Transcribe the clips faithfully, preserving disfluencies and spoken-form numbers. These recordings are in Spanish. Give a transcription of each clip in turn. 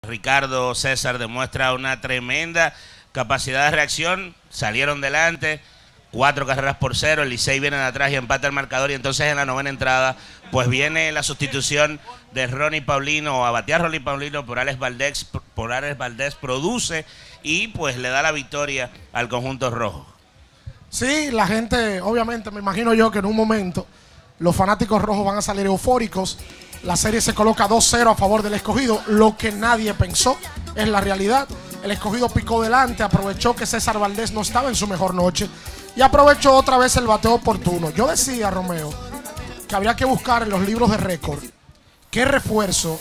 Ricardo César demuestra una tremenda capacidad de reacción, salieron delante, cuatro carreras por cero, el Licey viene de atrás y empata el marcador, y entonces en la novena entrada pues viene la sustitución de Ronnie Paulino, o a batear Ronnie Paulino por Alex Valdés, por Alex Valdés produce y pues le da la victoria al conjunto rojo. Sí, la gente, obviamente, me imagino yo que en un momento los fanáticos rojos van a salir eufóricos. La serie se coloca dos cero a favor del Escogido, lo que nadie pensó es la realidad. El Escogido picó delante, aprovechó que César Valdés no estaba en su mejor noche y aprovechó otra vez el bateo oportuno. Yo decía, Romeo, que habría que buscar en los libros de récord qué refuerzo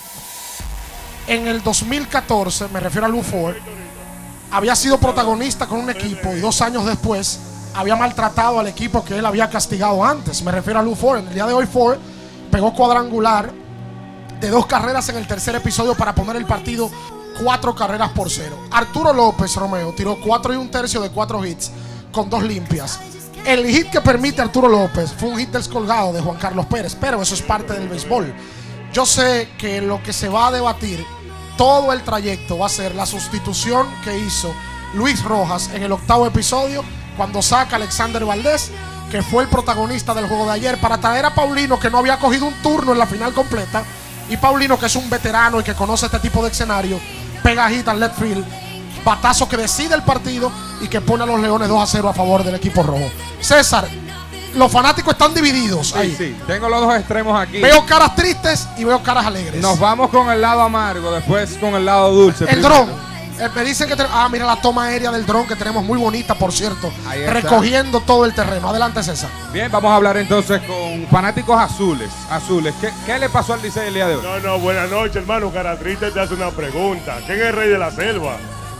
en el dos mil catorce, me refiero a Lou Ford, había sido protagonista con un equipo y dos años después había maltratado al equipo que él había castigado antes. Me refiero a Lou Ford. En el día de hoy Ford pegó cuadrangular de dos carreras en el tercer episodio para poner el partido cuatro carreras por cero. Arturo López, Romeo, tiró cuatro y un tercio de cuatro hits con dos limpias. El hit que permite Arturo López fue un hit descolgado de Juan Carlos Pérez, pero eso es parte del béisbol. Yo sé que lo que se va a debatir todo el trayecto va a ser la sustitución que hizo Luis Rojas en el octavo episodio cuando saca a Alexander Valdés, que fue el protagonista del juego de ayer, para traer a Paulino, que no había cogido un turno en la final completa. Y Paulino, que es un veterano y que conoce este tipo de escenario, pega hit al left field, batazo que decide el partido y que pone a los Leones dos a cero a favor del equipo rojo. César, los fanáticos están divididos sí, ahí. Sí, tengo los dos extremos aquí. Veo caras tristes y veo caras alegres. Nos vamos con el lado amargo, después con el lado dulce. El dron. Eh, me dicen que... Ah, mira la toma aérea del dron que tenemos muy bonita, por cierto. Recogiendo todo el terreno. Adelante, César. Bien, vamos a hablar entonces con fanáticos azules. Azules. ¿Qué, qué le pasó al Licey el día de hoy? No, no, buenas noches, hermano. Cara triste te hace una pregunta. ¿Quién es el rey de la selva?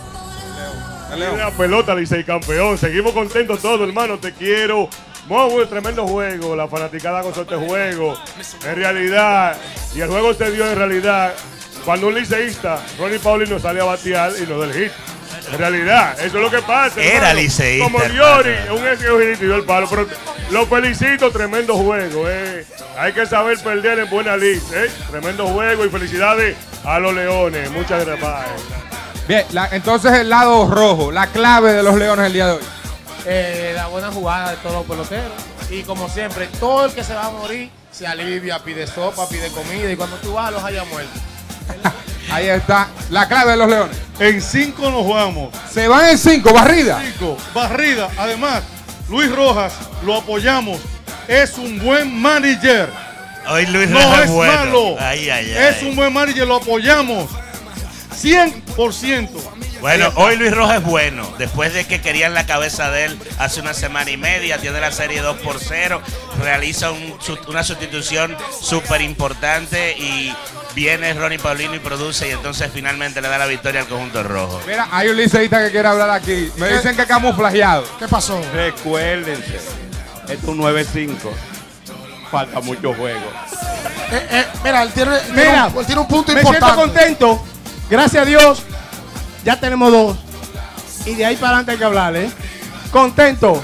El León. La pelota, Licey campeón. Seguimos contentos todos, hermano. Te quiero. Muy buen, tremendo juego. La fanaticada gozó este juego. En realidad, y el juego se dio en realidad cuando un liceísta, Ronnie Paulino, sale a batear y no del hit. En realidad, eso es lo que pasa. Era hermano. liceísta. Como Liori, un ex y dio el palo. Pero lo felicito, tremendo juego. Eh. Hay que saber perder en buena lid. Eh. Tremendo juego y felicidades a los Leones. Muchas gracias. Bien, la, entonces el lado rojo, la clave de los Leones el día de hoy. Eh, la buena jugada de todos los peloteros. Y como siempre, todo el que se va a morir se alivia, pide sopa, pide comida. Y cuando tú vas, los haya muerto. Ahí está la clave de los Leones. En cinco nos vamos. Se van en cinco, barrida. Cinco, barrida. Además, Luis Rojas lo apoyamos. Es un buen manager. Hoy Luis no Rojas es bueno. malo. Ay, ay, ay. Es un buen manager, lo apoyamos. cien por ciento. Bueno, hoy Luis Rojas es bueno. Después de que querían la cabeza de él hace una semana y media, tiene la serie dos por cero, realiza un, una sustitución súper importante y viene Ronnie Paulino y produce, y entonces finalmente le da la victoria al conjunto rojo. Mira, hay un liceísta que quiere hablar aquí. Me dicen que camuflajeado. ¿Qué pasó? Recuérdense, esto es un nueve cinco. Falta mucho juego. Eh, eh, mira, él tiene, Mira, tiene, un, él tiene un punto me importante. siento contento. Gracias a Dios, ya tenemos dos. Y de ahí para adelante hay que hablar, ¿eh? Contento.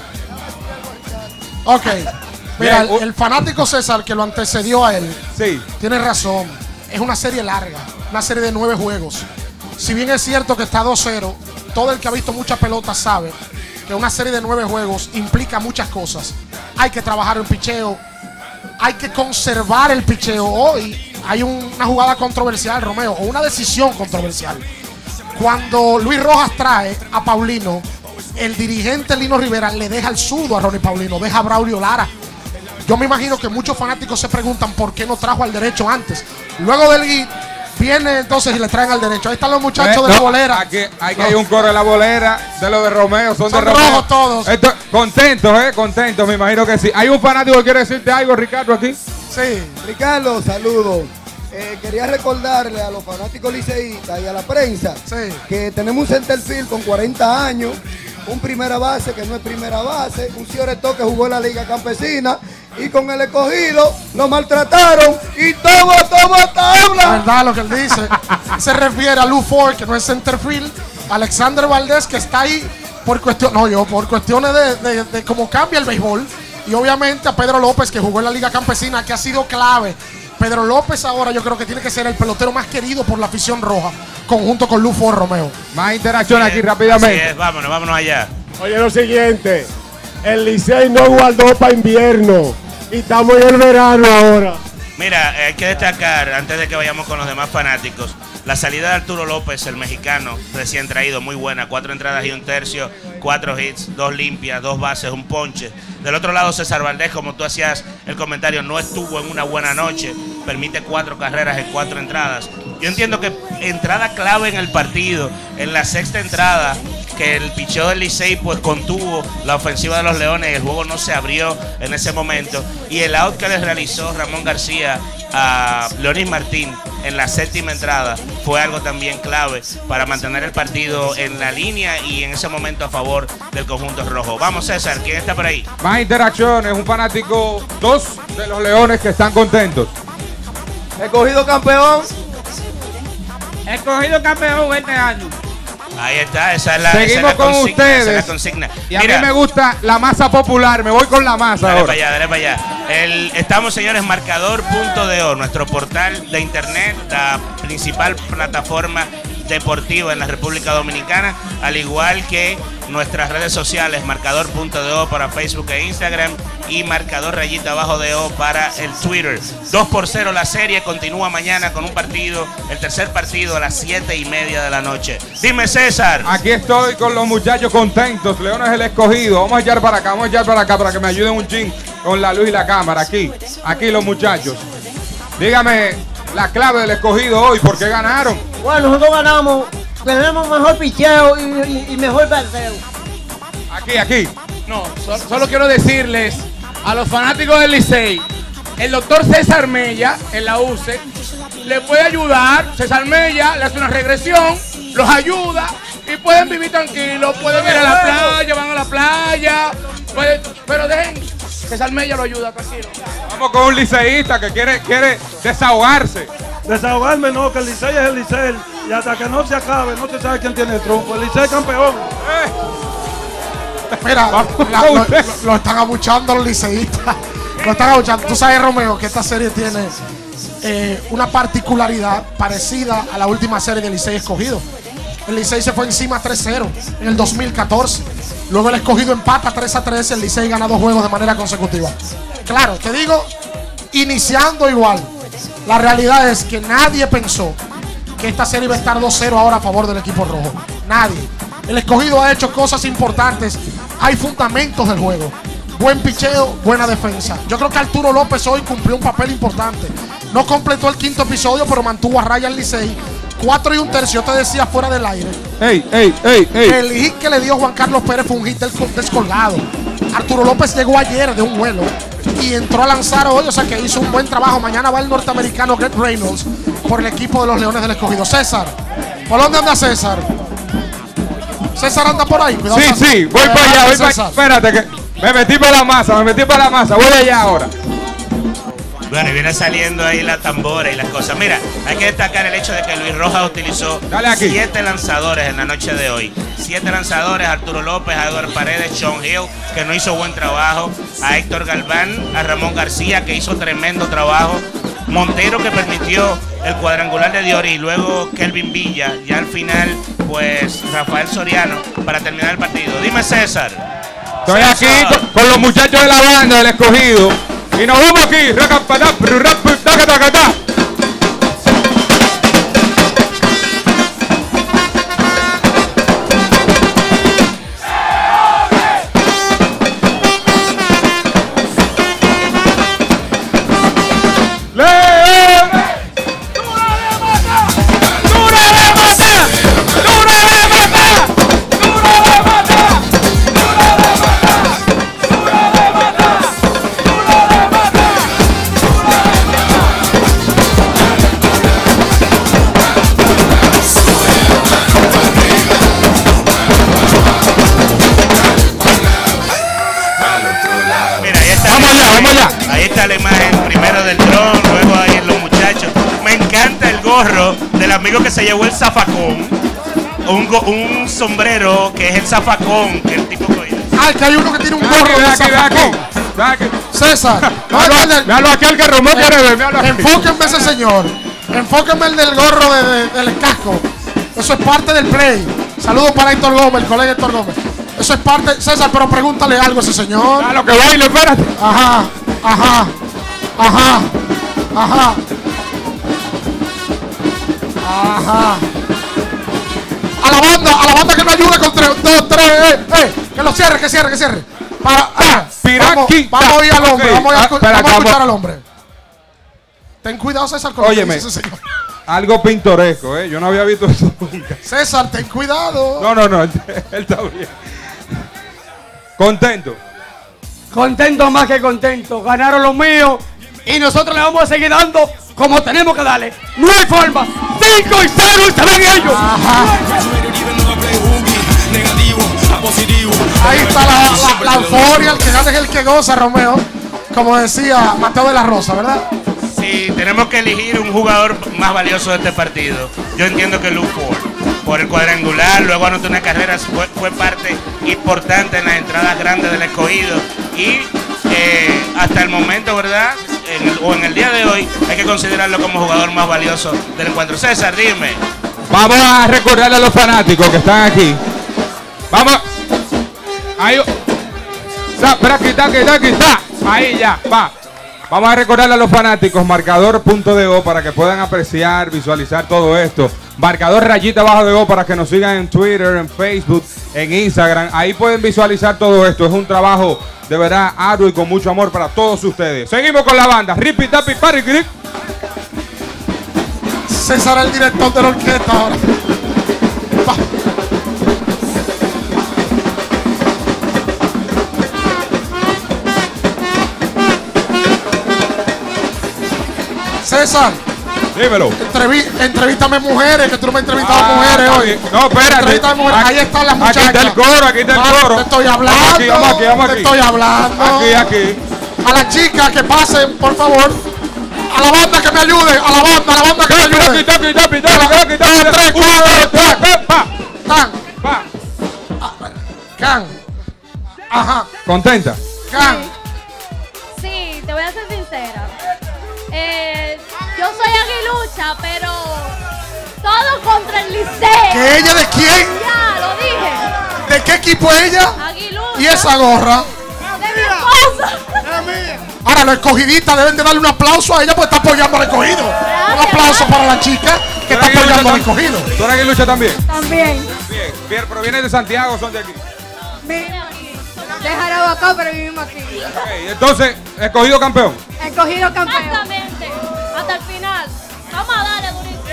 Ok. Mira, el, el fanático César que lo antecedió a él, sí, tiene razón. Es una serie larga, una serie de nueve juegos. Si bien es cierto que está dos cero, todo el que ha visto mucha pelota sabe que una serie de nueve juegos implica muchas cosas. Hay que trabajar el picheo, hay que conservar el picheo. Hoy hay un, una jugada controversial, Romeo, o una decisión controversial. Cuando Luis Rojas trae a Paulino, el dirigente Lino Rivera le deja el zurdo a Ronnie Paulino, deja a Braulio Lara. Yo me imagino que muchos fanáticos se preguntan por qué no trajo al derecho antes. Luego del hit, viene entonces y le traen al derecho. Ahí están los muchachos eh, de no, la bolera. Aquí, aquí hay un coro de la bolera, de los de Romeo, son, son de Romeo. rojos todos. Esto, contentos, eh, contentos, me imagino que sí. ¿Hay un fanático que quiere decirte algo, Ricardo, aquí? Sí. Ricardo, saludos. Eh, quería recordarle a los fanáticos liceístas y a la prensa sí. que tenemos un centerfield con cuarenta años, un primera base que no es primera base, un Cioretó que jugó en la Liga Campesina y con el Escogido lo maltrataron y todo, todo tabla. La verdad lo que él dice se refiere a Lou Ford, que no es centerfield, Alexander Valdés, que está ahí por cuestión, no yo, por cuestiones de, de, de cómo cambia el béisbol, y obviamente a Pedro López, que jugó en la Liga Campesina, que ha sido clave. Pedro López ahora yo creo que tiene que ser el pelotero más querido por la afición roja. conjunto con Lufo Romeo. Más interacción aquí rápidamente. Así es, vámonos, vámonos allá. Oye, lo siguiente. El Licey no guardó para invierno. Y estamos en el verano ahora. Mira, hay que destacar, antes de que vayamos con los demás fanáticos, la salida de Arturo López, el mexicano, recién traído, muy buena. Cuatro entradas y un tercio, cuatro hits, dos limpias, dos bases, un ponche. Del otro lado, César Valdés, como tú hacías el comentario, no estuvo en una buena noche. Permite cuatro carreras en cuatro entradas. Yo entiendo que entrada clave en el partido, en la sexta entrada, que el picheo del Licey pues contuvo la ofensiva de los Leones y el juego no se abrió en ese momento. Y el out que les realizó Ramón García a Leonis Martín en la séptima entrada fue algo también clave para mantener el partido en la línea y en ese momento a favor del conjunto rojo. Vamos, César, ¿quién está por ahí? Más interacciones, un fanático, dos de los Leones que están contentos. Escogido campeón. Escogido campeón este año. Ahí está, esa es la, Seguimos esa es la con consigna, ustedes. esa es la consigna. Y a Mira, mí me gusta la masa popular, me voy con la masa dale ahora. para allá, dale para allá. El, estamos, señores, marcador punto do, nuestro portal de internet, la principal plataforma deportiva en la República Dominicana, al igual que nuestras redes sociales, marcador punto do para Facebook e Instagram y marcador rayita abajo de O para el Twitter. dos por cero la serie, continúa mañana con un partido, el tercer partido a las siete y media de la noche. Dime, César. Aquí estoy con los muchachos contentos. Leones el escogido. Vamos a echar para acá, vamos a echar para acá para que me ayuden un chin con la luz y la cámara. Aquí, aquí los muchachos. Dígame la clave del escogido hoy, ¿por qué ganaron? Bueno, nosotros ganamos, tenemos mejor picheo y, y, y mejor bateo. Aquí, aquí. No, so- solo quiero decirles a los fanáticos del Licey, el doctor César Mella en la U C E le puede ayudar. César Mella le hace una regresión, los ayuda y pueden vivir tranquilos, pueden ir a la playa, van a la playa, pueden- pero dejen, César Mella lo ayuda, tranquilo. Vamos con un liceísta que quiere, quiere desahogarse. Desahogarme no, que el Licey es el Licey. Y hasta que no se acabe, no se sabe quién tiene el trompo. El Licey campeón. Mira, la- lo, lo- lo están abuchando los liceístas. Lo están abuchando. Tú sabes, Romeo, que esta serie tiene eh, una particularidad parecida a la última serie del Licey escogido. El Licey se fue encima tres cero en el dos mil catorce. Luego el escogido empata tres a tres. El Licey gana dos juegos de manera consecutiva. Claro, te digo, iniciando igual. La realidad es que nadie pensó que esta serie iba a estar dos cero ahora a favor del equipo rojo. Nadie. El escogido ha hecho cosas importantes. Hay fundamentos del juego. Buen picheo, buena defensa. Yo creo que Arturo López hoy cumplió un papel importante. No completó el quinto episodio, pero mantuvo a raya al Licey. Cuatro y un tercio, yo te decía fuera del aire. Ey, ey, ey, ey. El hit que le dio Juan Carlos Pérez fue un hit del descolgado. Arturo López llegó ayer de un vuelo y entró a lanzar hoy, o sea que hizo un buen trabajo. Mañana va el norteamericano Greg Reynolds por el equipo de los Leones del Escogido. César, ¿por dónde anda César? César anda por ahí. Cuidado, Sí, César. sí, voy para allá, voy para allá. César. Espérate, que me metí para la masa, me metí para la masa. Voy allá ahora. Bueno, y viene saliendo ahí la tambora y las cosas. Mira, hay que destacar el hecho de que Luis Rojas utilizó Dale aquí. siete lanzadores en la noche de hoy. Siete lanzadores, Arturo López, a Eduardo Paredes, Sean Hill, que no hizo buen trabajo, a Héctor Galván, a Ramón García, que hizo tremendo trabajo, Montero, que permitió el cuadrangular de Diori, y luego Kelvin Villa, ya al final, pues Rafael Soriano, para terminar el partido. Dime, César. Estoy aquí con, con los muchachos de la banda del escogido. Y nos vamos aquí. Racapatá, prurraputá, tacatá. Mira, ahí está. Vamos allá, vamos allá. Ahí está la imagen primero del dron, luego ahí los muchachos. Me encanta el gorro del amigo que se llevó el zafacón. Un, go- un sombrero que es el zafacón que el tipo cogió. Ay, que hay uno que tiene un Ve gorro aquí, ve de aquí, ve aquí. zafacón. Ve aquí. César, no, Me el hablo, del- me hablo aquí el que Román quiere ver. Me hablo aquí. enfóquenme ese señor. Enfóquenme el del gorro de- de- del casco. Eso es parte del play. Saludos para Héctor Gómez, el colega Héctor Gómez. Eso es parte. César, pero pregúntale algo a ese señor. A lo que baile, espérate. Ajá, ajá, ajá, ajá. Ajá. A la banda, a la banda que me ayude con tres, dos, tres, eh, eh. Que lo cierre, que cierre, que cierre. Para, ah, vamos, vamos a ir al hombre, Okay. vamos a, Ah, escu- espera, vamos a escuchar vamos. al hombre. Ten cuidado, César, con lo que Óyeme, dice ese señor. algo pintoresco, ¿eh? Yo no había visto eso nunca. César, ten cuidado. No, no, no, él, él está bien. Contento. Contento más que contento. Ganaron los míos y nosotros le vamos a seguir dando como tenemos que darle. No hay forma. cinco y cero y se ven ellos. Ahí está la, la, la euforia, el que gana es el que goza, Romeo. Como decía Mateo de la Rosa, ¿verdad? Si tenemos que elegir un jugador más valioso de este partido, yo entiendo que Luke Ford, por el cuadrangular, luego anotó una carrera, fue, fue parte importante en las entradas grandes del escogido y eh, hasta el momento, ¿verdad? En el, o en el día de hoy, hay que considerarlo como jugador más valioso del encuentro. César, dime. Vamos a recordarle a los fanáticos que están aquí. Vamos. Ahí. Espera, aquí está, aquí está, aquí está. Ahí ya, va. Vamos a recordarle a los fanáticos marcador punto de o para que puedan apreciar, visualizar todo esto. Marcador rayita abajo de o para que nos sigan en Twitter, en Facebook, en Instagram. Ahí pueden visualizar todo esto. Es un trabajo de verdad arduo y con mucho amor para todos ustedes. Seguimos con la banda. Ripi Tapi Pari Cric. César, el director de la orquesta ahora. Va. César, dímelo. Entreví, entrevístame mujeres, que tú no me has entrevistado Ah, mujeres está hoy. bien. No, espérate. Entrevístame mujeres. Aquí- Ahí están las aquí muchachas. está el coro, aquí está el Vamos, coro. Te estoy hablando. Vamos aquí, vamos aquí, vamos Te aquí. estoy hablando. Aquí, aquí. A las chicas que pasen, por favor. A la banda que me ayude. A la banda, a la banda que me ayude. Aquí, aquí, aquí, aquí, aquí, aquí, aquí, Dos, tres, cuatro, Pa, tres. pa, Can. pa. Can. Ajá. ¿Contenta? Can. Sí, te voy a ser sincera. Eh, yo soy aguilucha, pero todo contra el Liceo. ¿Que ella de quién? Ya, lo dije. ¿De qué equipo es ella? Aguilucha. Y esa gorra. De mi esposa. Ahora, los escogidistas deben de darle un aplauso a ella porque está apoyando al escogido. Un aplauso para la chica que está apoyando al escogido. ¿Tú eres aguilucha también? También. Bien, bien, pero vienes de Santiago, son de aquí. De Jarabacoa, pero vivimos aquí. Ok, entonces, escogido campeón. Escogido campeón. Exactamente. Hasta el final. Vamos a darle durísimo.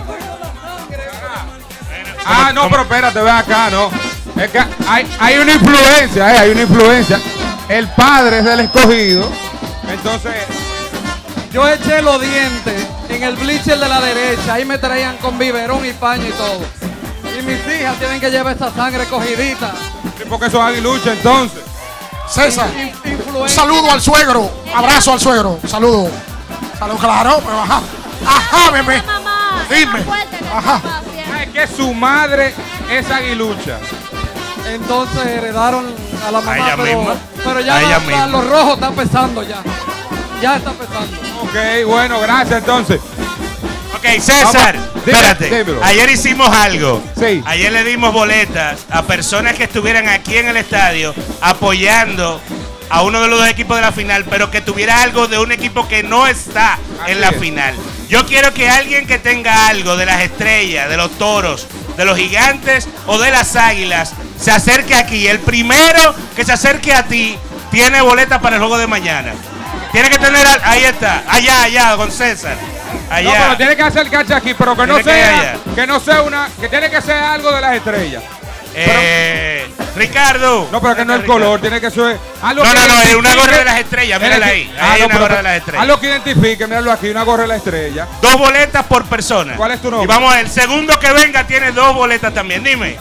Ah, no, pero espérate, ve acá, no. Es que hay, hay una influencia, eh, hay una influencia. El padre es del escogido. Entonces, Yo eché los dientes en el bleacher de la derecha. Ahí me traían con biberón y paño y todo. Y mis hijas tienen que llevar esta sangre cogidita. porque son aguiluchas entonces. César, un saludo al suegro. Abrazo al suegro. Saludo. Saludo, claro, pero ajá. Ajá, bebé. Dime. Ajá. Es que su madre es aguilucha. Entonces heredaron a la A mamá, ella pero, misma. pero ya A ella la- misma. los rojos están pesando ya. Ya está pesando. Ok, bueno, gracias entonces. Ok, César, Vamos, dime, espérate. dímelo. Ayer hicimos algo. Sí. Ayer le dimos boletas a personas que estuvieran aquí en el estadio apoyando a uno de los dos equipos de la final, pero que tuviera algo de un equipo que no está en la es. final. Yo quiero que alguien que tenga algo de las estrellas, de los toros, de los gigantes o de las águilas, se acerque aquí. El primero que se acerque a ti tiene boletas para el juego de mañana. Tiene que tener, al- ahí está, allá, allá, con César. Allá. No, pero tiene que acercarse aquí, pero que no Tiene que ir sea, allá. que no sea una, que tiene que ser algo de las estrellas. Eh, Ricardo. No, pero que no es el color, tiene que ser algo No, que no, no, es identifique- una gorra de las estrellas, mírala ahí. Ah, Ahí hay no, una pero gorra que- de las estrellas. Algo que identifique, míralo aquí, una gorra de la estrella. Dos boletas por persona. ¿Cuál es tu nombre? Y vamos a ver, el segundo que venga tiene dos boletas también. Dime.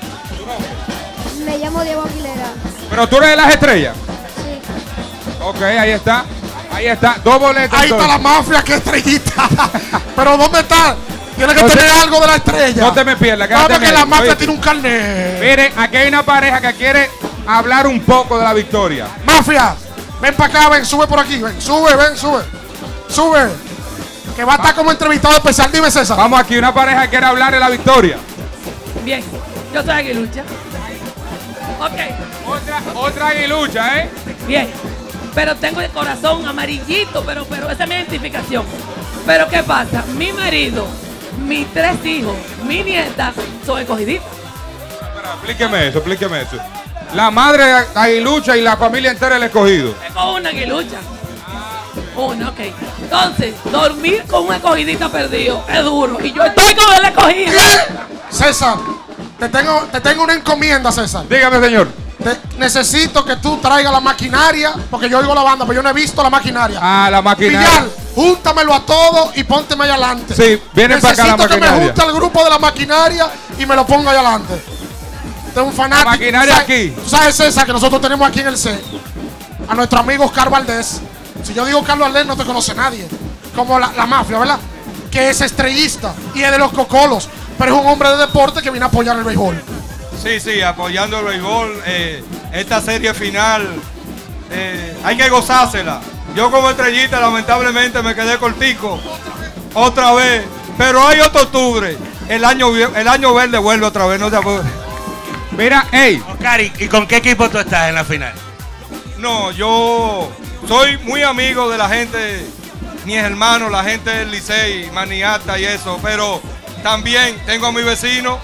Me llamo Diego Aguilera. Pero tú eres de las estrellas. Sí. Ok, ahí está. Ahí está, dos boletas. Ahí está entonces. la mafia, que estrellita. Pero ¿dónde está? Tiene que No te- tener algo de la estrella. No te me pierdas, Claro quédate que en la él, mafia ¿oíste? tiene un carnet. Miren, aquí hay una pareja que quiere hablar un poco de la victoria. Mafia, ven para acá, ven, sube por aquí, ven, sube, ven, sube. Sube. Que va a estar como entrevistado especial, dime César. Vamos aquí, una pareja que quiere hablar de la victoria. Bien, yo soy aguilucha. Ok. Otra, otra aguilucha, ¿eh? Bien. Pero tengo el corazón amarillito, pero, pero esa es mi identificación. Pero ¿qué pasa? Mi marido, mis tres hijos, mi nieta son escogiditas. Pero explíqueme eso, explíqueme eso. La madre aguilucha y la familia entera del escogido. Tengo una aguilucha. Una, ok. Entonces, dormir con un escogidita perdido es duro. Y yo estoy con el escogido. César, te tengo, te tengo una encomienda, César. Dígame, señor. Te, necesito que tú traigas la maquinaria, porque yo oigo la banda, pero yo no he visto la maquinaria. Ah, la maquinaria. Villar, júntamelo a todo y pónteme allá adelante. Sí, viene para acá la Necesito que me maquinaria. junte al grupo de la maquinaria y me lo ponga allá adelante. Tengo un fanático. La maquinaria ¿Tú sabes, aquí. Tú sabes, César, que nosotros tenemos aquí en el C a nuestro amigo Oscar Valdés. Si yo digo Carlos Valdés, no te conoce nadie. Como la, la mafia, ¿verdad? Que es estrellista y es de los cocolos, pero es un hombre de deporte que viene a apoyar el béisbol. Sí, sí, apoyando el béisbol. Eh, esta serie final eh, hay que gozársela. Yo como estrellita lamentablemente me quedé cortico otra vez, pero hay otro octubre. El año, el año verde vuelve otra vez, no te apures. Mira, hey. Oscar, ¿y con qué equipo tú estás en la final? No, yo soy muy amigo de la gente, mis hermanos, la gente del Licey, Maniata y eso, pero también tengo a mi vecino,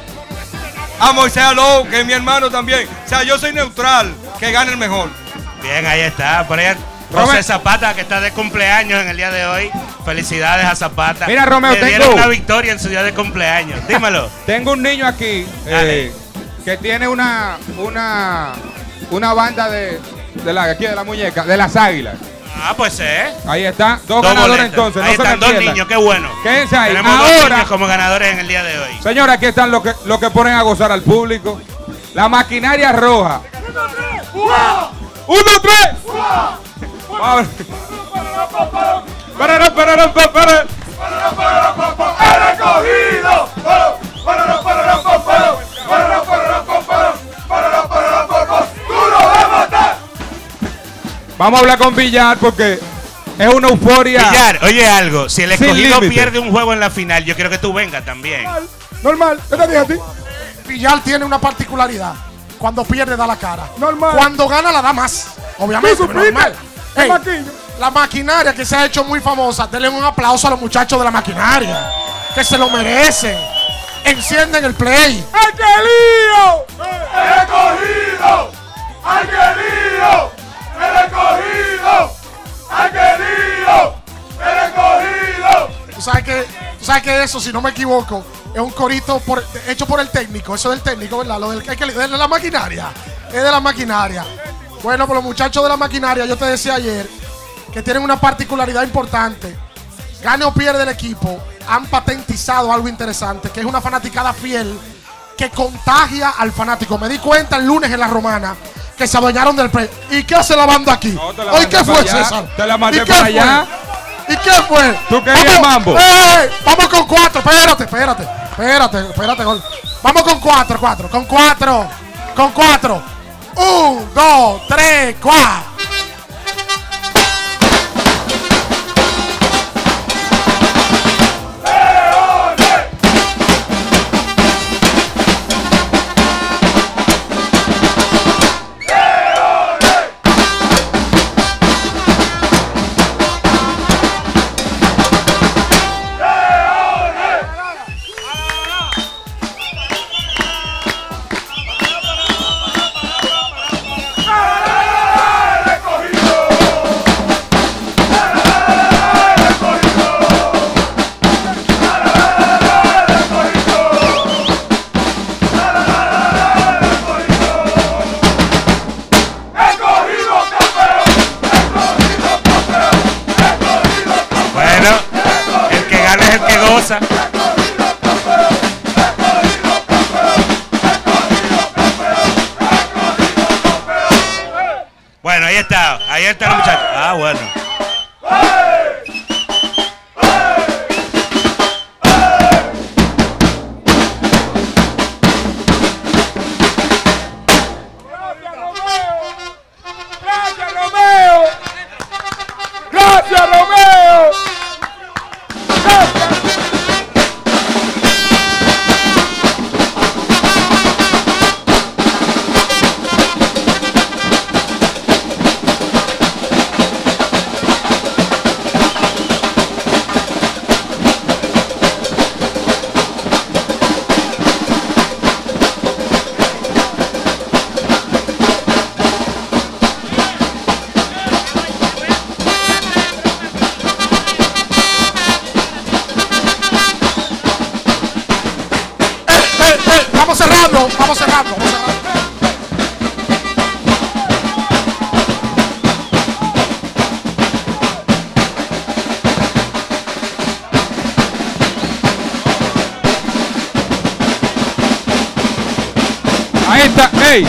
a Moisés Alou, que es mi hermano también. O sea, yo soy neutral, que gane el mejor. Bien, ahí está. Por ahí José Zapata, que está de cumpleaños en el día de hoy. Felicidades a Zapata. Mira, Romeo, Le tengo dieron una victoria en su día de cumpleaños. Dímelo. Tengo un niño aquí eh, que tiene una una una banda de, de la aquí de la muñeca, de las águilas. Ah, pues eh. Ahí está, dos, Dos ganadores boletas. entonces. Ahí no se están me dos pierdan. niños, qué bueno. Quédense ahí. Tenemos dos Ahora, niños como ganadores en el día de hoy. señora, aquí están los que, los que ponen a gozar al público. La maquinaria roja. ¡Uno, tres! Vamos. Para, para, para, para, para. ¡El escogido! ¡Tú lo vas a matar! Vamos a hablar con Villar porque es una euforia. Villar, oye algo. Si el sin escogido límite. pierde un juego en la final, yo quiero que tú vengas también. Normal, ¿qué te dije a ti? Villar tiene una particularidad. Cuando pierde da la cara. Normal. Cuando gana la da más. Obviamente, ¿Tú supiste? normal. El Ey, maquillo. la maquinaria que se ha hecho muy famosa. Denle un aplauso a los muchachos de la maquinaria. Que se lo merecen. Encienden el play. ¡Ay, qué lío! ¡El escogido! ¡Ay, qué lío! ¡El escogido! ¡Ay, qué lío! ¡El escogido! Tú sabes que, tú sabes que eso, si no me equivoco, es un corito por- hecho por el técnico. Eso es del técnico, ¿verdad? Lo del que, que- de la maquinaria. Es de la maquinaria. Bueno, pues los muchachos de la maquinaria, yo te decía ayer, que tienen una particularidad importante. Gane o pierde el equipo, han patentizado algo interesante, que es una fanaticada fiel que contagia al fanático. Me di cuenta el lunes en la Romana que se adueñaron del pre. ¿Y qué hace la banda aquí? te la ¿Hoy mandé qué fue, para allá, César? te la mandé ¿Y qué para fue? allá. ¿Y qué fue? ¿Tú querías Vamos- mambo? ¡Ey! Vamos con cuatro, espérate, espérate, espérate, espérate, gol. Vamos con cuatro, cuatro, con cuatro, con cuatro. Un, dos, tres, cuatro. Bueno, el que gana es el que goza. Bueno, ahí está, ahí está el muchacho. Ah, bueno. ¡Gracias, Romeo! ¡Gracias, Romeo! ¡Gracias! cerrando, vamos cerrando, vamos cerrando. Ahí está, ey.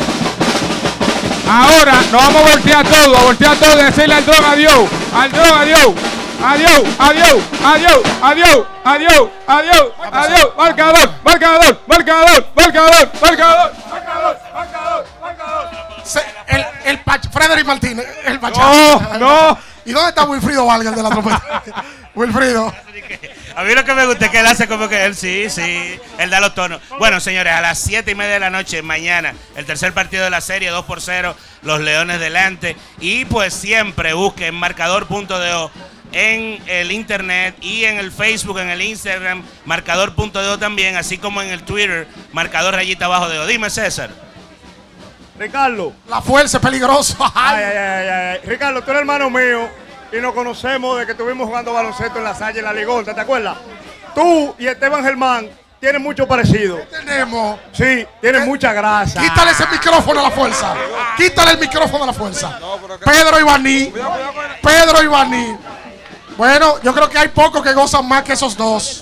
Ahora nos vamos a voltear todo, a voltear todo y decirle al dron adiós, al dron adiós, adiós, adiós, adiós, adiós, adiós, adiós, adiós, marcador, marcador, marcador, marcador, marcador, marcador, marcador, marcador. El, el Pach, Frederick Martínez, el Pachá. No, no. ¿Y dónde está Wilfrido Valga, el de la trompeta? Wilfrido. A mí lo que me gusta es que él hace como que él sí, sí, él da los tonos. Bueno, señores, a las siete y media de la noche, mañana, el tercer partido de la serie, dos por cero, los Leones delante. Y pues siempre busquen marcador punto do en el internet y en el Facebook, en el Instagram, marcador punto do también, así como en el Twitter, marcador rayita abajo de O. Dime, César. Ricardo. La fuerza es peligrosa. Ay, ay, ay, ay. Ricardo, tú eres hermano mío y nos conocemos de que estuvimos jugando baloncesto en la Salle, en la Ligonta, ¿te acuerdas? Tú y Esteban Germán tienen mucho parecido. ¿Qué tenemos? Sí, tienen mucha grasa. Quítale ese micrófono a la fuerza. Quítale el micrófono a la fuerza. Pedro Ibaní. Pedro Ibaní. Bueno, yo creo que hay pocos que gozan más que esos dos.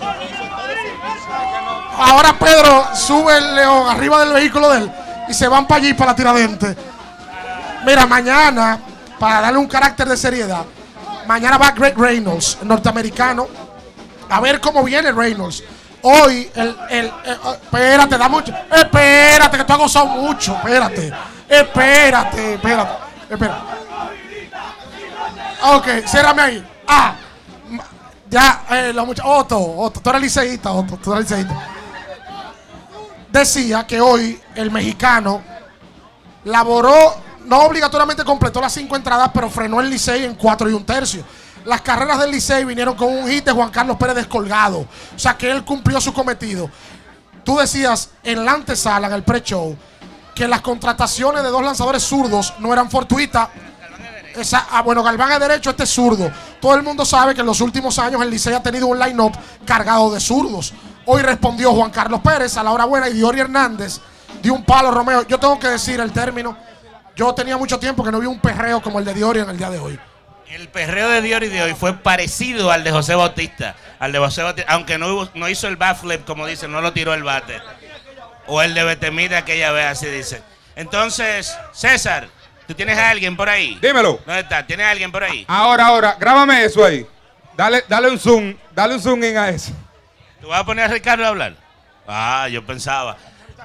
Ahora Pedro sube el león arriba del vehículo de él y se van para allí, para la Tiradentes. Mira, mañana, para darle un carácter de seriedad, mañana va Greg Reynolds, norteamericano, a ver cómo viene Reynolds. Hoy, el, el, el, espérate, da mucho, espérate, que tú has gozado mucho, espérate, espérate, espérate, espérate. Ok, ciérrame ahí. Ah, ya, eh, la mucha, Otto, Otto, tú eres liceísta, Otto, tú eres liceísta. Decía que hoy el mexicano laboró, no obligatoriamente completó las cinco entradas, pero frenó el Licey en cuatro y un tercio. Las carreras del Licey vinieron con un hit de Juan Carlos Pérez descolgado. O sea que él cumplió su cometido. Tú decías en la antesala, en el pre-show, que las contrataciones de dos lanzadores zurdos no eran fortuitas. Esa, ah, bueno, Galván es derecho, este es zurdo. Todo el mundo sabe que en los últimos años el Licey ha tenido un line-up cargado de zurdos. Hoy respondió Juan Carlos Pérez a la hora buena y Diori Hernández dio un palo, Romeo. Yo tengo que decir el término. Yo tenía mucho tiempo que no vi un perreo como el de Diori en el día de hoy. El perreo de Diori de hoy fue parecido al de José Bautista. Al de José Bautista, aunque no, hubo, no hizo el bat flip, como dicen, no lo tiró el bate. O el de Betemita aquella vez, así dice. Entonces, César, ¿tú tienes a alguien por ahí? Dímelo. ¿Dónde está? ¿Tienes a alguien por ahí? Ahora, ahora, grábame eso ahí. Dale, dale un zoom, dale un zoom in a eso. ¿Tú vas a poner a Ricardo a hablar? Ah, yo pensaba.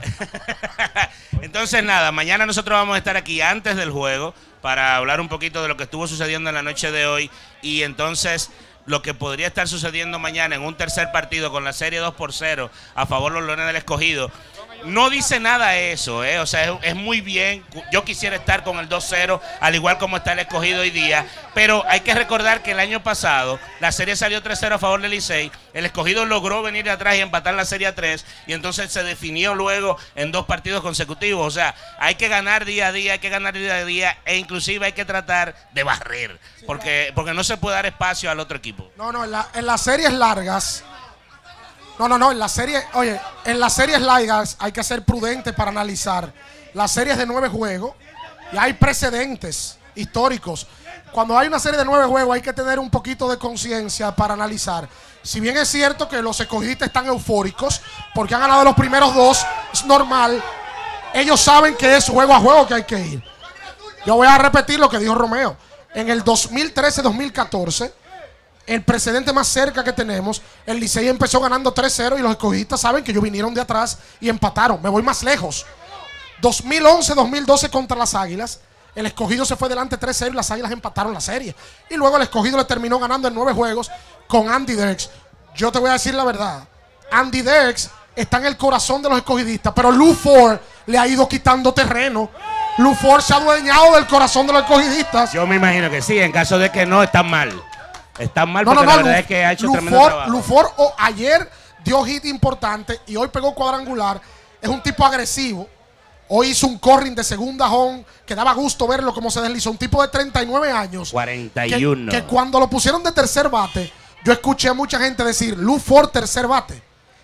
Entonces nada, mañana nosotros vamos a estar aquí antes del juego para hablar un poquito de lo que estuvo sucediendo en la noche de hoy y entonces lo que podría estar sucediendo mañana en un tercer partido con la serie dos por cero a favor de los Leones del Escogido. No dice nada eso, ¿eh? O sea, es, es muy bien. Yo quisiera estar con el dos cero, al igual como está el Escogido hoy día. Pero hay que recordar que el año pasado la serie salió tres cero a favor del Licey. El Escogido logró venir de atrás y empatar la serie a tres. Y entonces se definió luego en dos partidos consecutivos. O sea, hay que ganar día a día, hay que ganar día a día. E inclusive hay que tratar de barrer. Porque, porque no se puede dar espacio al otro equipo. No, no, en, la, en las series largas... No, no, no, en las series, oye, en las series largas hay que ser prudente para analizar las series de nueve juegos y hay precedentes históricos. Cuando hay una serie de nueve juegos hay que tener un poquito de conciencia para analizar. Si bien es cierto que los escogidistas están eufóricos porque han ganado los primeros dos, es normal. Ellos saben que es juego a juego que hay que ir. Yo voy a repetir lo que dijo Romeo. En el dos mil trece dos mil catorce... el precedente más cerca que tenemos, el Licey empezó ganando tres cero y los escogidistas saben que ellos vinieron de atrás y empataron. Me voy más lejos. dos mil once dos mil doce contra las Águilas, el Escogido se fue delante tres cero y las Águilas empataron la serie. Y luego el Escogido le terminó ganando en nueve juegos con Andy Derks. Yo te voy a decir la verdad. Andy Derks está en el corazón de los escogidistas, pero Lou Ford le ha ido quitando terreno. Lou Ford se ha adueñado del corazón de los escogidistas. Yo me imagino que sí, en caso de que no, están mal. Están mal no, porque no, no, la verdad Luf, es que ha hecho Luford, tremendo trabajo. Luford oh, ayer dio hit importante y hoy pegó cuadrangular. Es un tipo agresivo. Hoy hizo un corring de segunda home que daba gusto verlo como se deslizó. Un tipo de treinta y nueve años. cuarenta y uno. Que, que cuando lo pusieron de tercer bate, yo escuché a mucha gente decir, Luford tercer bate.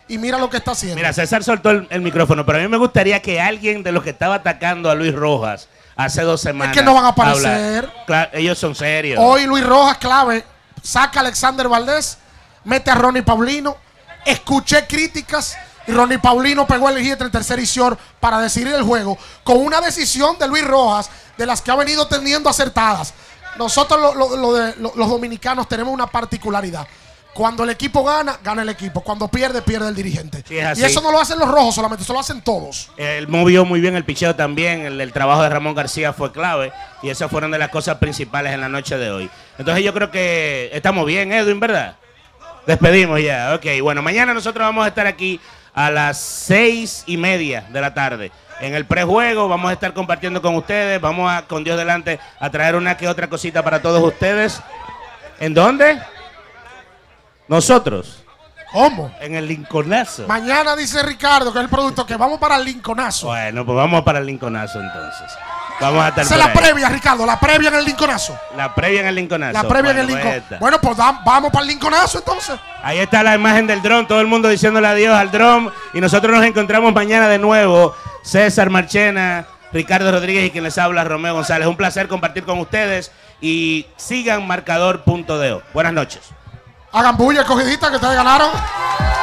y mira lo que está haciendo. Mira, César soltó el, el micrófono, pero a mí me gustaría que alguien de los que estaba atacando a Luis Rojas hace dos semanas. Es que no van a aparecer. Claro, ellos son serios. Hoy Luis Rojas, clave, saca a Alexander Valdés, mete a Ronnie Paulino. Escuché críticas y Ronnie Paulino pegó el hit en tercera edición para decidir el juego con una decisión de Luis Rojas de las que ha venido teniendo acertadas. Nosotros lo, lo, lo de, lo, los dominicanos tenemos una particularidad. Cuando el equipo gana, gana el equipo. Cuando pierde, pierde el dirigente. Sí, es así. Y eso no lo hacen los rojos solamente, eso lo hacen todos. Él movió muy bien el picheo también. El, el trabajo de Ramón García fue clave. Y esas fueron de las cosas principales en la noche de hoy. Entonces yo creo que estamos bien, Edwin, ¿verdad? Despedimos ya. Ok, bueno, mañana nosotros vamos a estar aquí a las seis y media de la tarde. En el prejuego vamos a estar compartiendo con ustedes. Vamos a, con Dios delante, a traer una que otra cosita para todos ustedes. ¿En dónde? Nosotros. ¿Cómo? En el Lincolnazo. Mañana dice Ricardo, que es el producto, que vamos para el Lincolnazo. Bueno, pues vamos para el Lincolnazo entonces. Vamos a estar Esa es la previa, Ricardo, la previa en el Lincolnazo. La previa en el Lincolnazo. La previa bueno, en el Lincoln. Pues Bueno, pues da, vamos para el Lincolnazo entonces. Ahí está la imagen del dron, todo el mundo diciéndole adiós al dron. Y nosotros nos encontramos mañana de nuevo. César Marchena, Ricardo Rodríguez y quien les habla, Romeo González. Un placer compartir con ustedes y sigan marcador punto de o. Buenas noches. Hagan bulla, escogidita, que ustedes ganaron.